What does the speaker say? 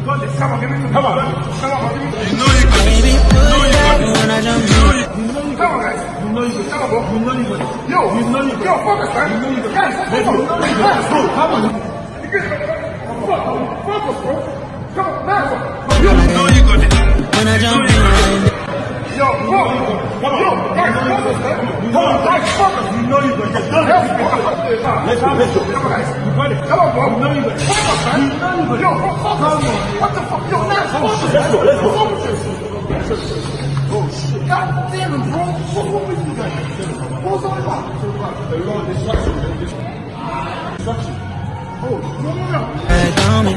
Come on, give me two. Come on. Come on, give me two. You know you got it. You know you got it. When I jump in. Come on, guys. You know you got it. Come on, bro. You know you got it. Yo, you know you got it. Yo, focus, man. You know you got it. Guys, let's go. Let's go. Come on. Focus, bro. Come on, man. You know you got it. When I jump in. Yo, bro. Yo, guys, focus, man. Come on, guys, focus. You know you got it. Let's go. Let's go. Come on, guys. You got it. Come on, bro. You know you got it. Focus, man. You know you got it. Yo, bro, focus. What the fuck? Yo, man, focus. Let's go. Let's go. Oh, shit. God damn it, bro. What was you guys? What was all about? A lot of distraction. Oh, no.